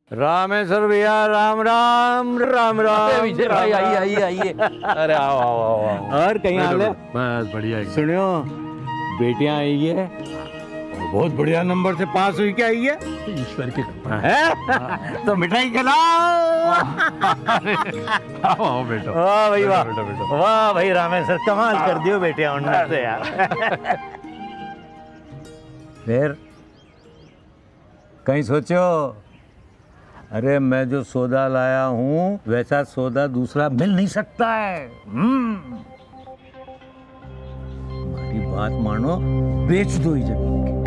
रामेश्वर भैया, राम राम राम राम। विजय भाई आइए आइए आइए। अरे आओ आओ आओ आओ। और कहीं हाल है? बस बढ़िया। सुनियो, बेटियां आई है और बहुत बढ़िया नंबर से पास हुई, क्या आई है? ईश्वर की कृपा है? तो मिठाई खिलाओ। आओ बेटा। वाह भाई वाह, बेटा बेटा। वाह भाई रामेश्वर, कमाल कर दियो बेटियां उनमें से यार। फिर कहीं सोचो? अरे मैं जो सौदा लाया हूँ वैसा सौदा दूसरा मिल नहीं सकता है। हमारी बात मानो, बेच दो ये जमीन।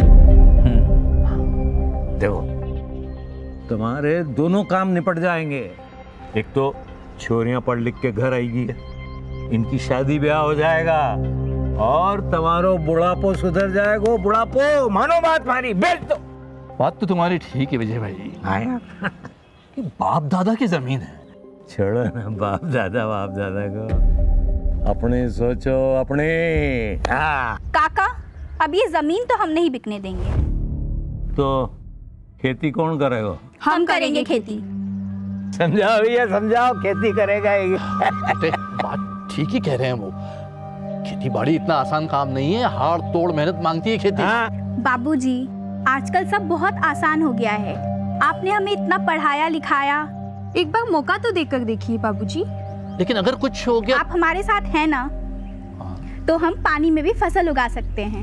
देखो, तुम्हारे दोनों काम निपट जाएंगे। एक तो छोरियां पढ़ लिख के घर आएगी, इनकी शादी ब्याह हो जाएगा, और तुम्हारो बुढ़ापो सुधर जाएगा। बुढ़ापो मानो बात हमारी, बेच दो। बात तो तुम्हारी ठीक है विजय भाई। आया कि बाप दादा की जमीन है। छोड़ो ना बाप दादा को, अपने सोचो अपने। हाँ। काका, अब ये जमीन तो हम नहीं बिकने देंगे। तो खेती कौन करेगा? हम करेंगे खेती। समझाओ भैया, समझाओ, खेती करेगा ये। बात ठीक ही कह रहे हैं वो। खेती बाड़ी इतना आसान काम नहीं है, हाड़ तोड़ मेहनत मांगती है खेती। हाँ। बाबूजी, आजकल सब बहुत आसान हो गया है। आपने हमें इतना पढ़ाया लिखाया, एक बार मौका तो देकर देखिए बाबूजी। लेकिन अगर कुछ हो गया, आप हमारे साथ हैं ना, तो हम पानी में भी फसल उगा सकते हैं।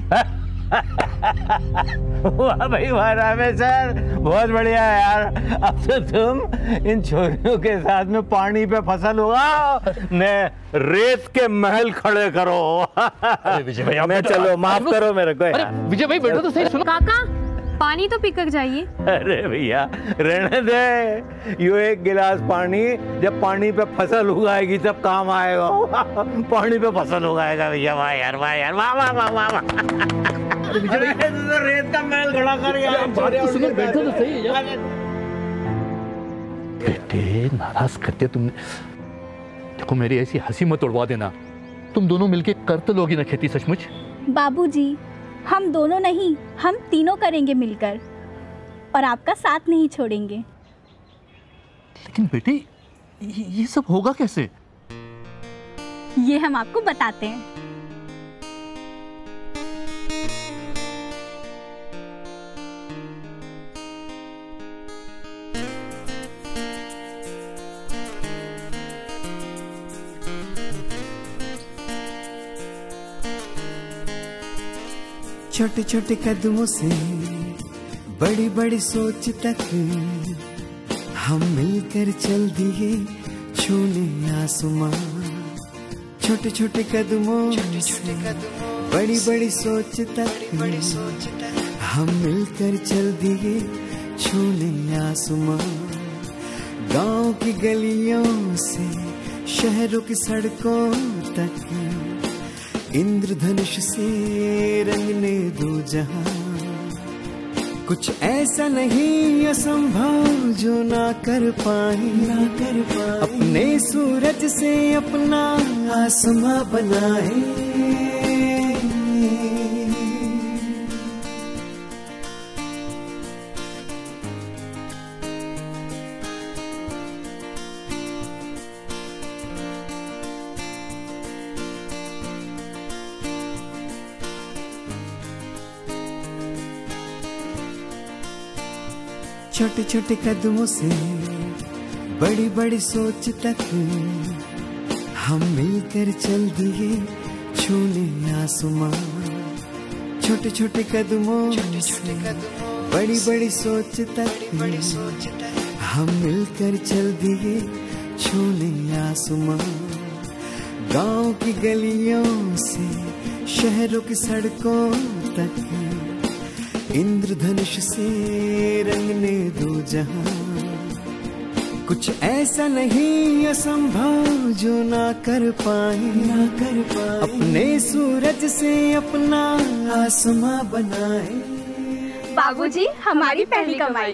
वाह भाई वाह रामेश्वर, बहुत बढ़िया है यार। अब तो तुम इन छोरियों के साथ में पानी पे फसल उगाओ, ने रेत के महल खड़े करो। विजय भाई, मैं चलो, माफ करो मेरे को यार। विजय भाई बैठो तो सही। सुनो काका, पानी तो पीकर जाइए। अरे भैया रहने दे, यो एक गिलास पानी, जब पानी पे फसल उगाएगी तब काम आएगा। पानी पे फसल उगाएगा भैया। वाह यार, वाह यार, वाह वाह वाह वाह वाह। तो रेत का महल खड़ा कर यार। बैठो तो सही यार। बेटे नाराज करते तुमने। देखो मेरी ऐसी हंसी मत उड़वा देना। तुम दोनों मिलके कर तो लोगी ना खेती सचमुच? बाबूजी, हम दोनों नहीं, हम तीनों करेंगे मिलकर, और आपका साथ नहीं छोड़ेंगे। लेकिन बेटे ये सब होगा कैसे? ये हम आपको बताते हैं। छोटे छोटे कदमों से बड़ी बड़ी सोच तक हम मिलकर चल दिए छूने आसमां। छोटे छोटे कदमों से बड़ी बड़ी सोच तक हम मिलकर चल दिए छूने आसमां। गांव की गलियों से शहरों की सड़कों तक इंद्रधनुष से रंगने दो जहां। कुछ ऐसा नहीं असंभव जो ना कर पाए, अपने सूरज से अपना आसमां बनाए। छोटे छोटे कदमों से बड़ी बड़ी सोच तक हम मिलकर चल दिए छूने आसमां। छोटे छोटे कदमों से बड़ी बड़ी सोच तक हम मिलकर चल दिए छूने आसमां। गांव की गलियों से शहरों की सड़कों तक इंद्रधनुष से रंगने दो जहां। कुछ ऐसा नहीं असंभव जो ना कर पाए, अपने सूरज से अपना आसमां बनाए। बाबूजी, हमारी पहली कमाई।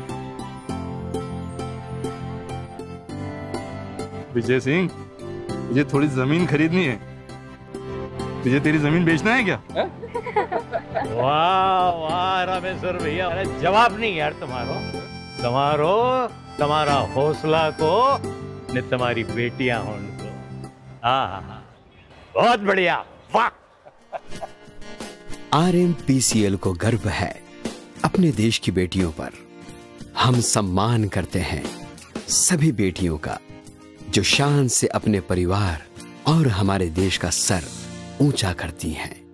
विजय सिंह, मुझे थोड़ी जमीन खरीदनी है। तुझे तेरी जमीन बेचना है क्या? वाह वाह रामेश्वर भैया, अरे जवाब नहीं यार तुम्हारा हौसला को ने तुम्हारी बेटियां हों को। हाँ, बहुत बढ़िया, वाह। RMPCL को गर्व है अपने देश की बेटियों पर। हम सम्मान करते हैं सभी बेटियों का जो शान से अपने परिवार और हमारे देश का सर ऊंचा करती हैं।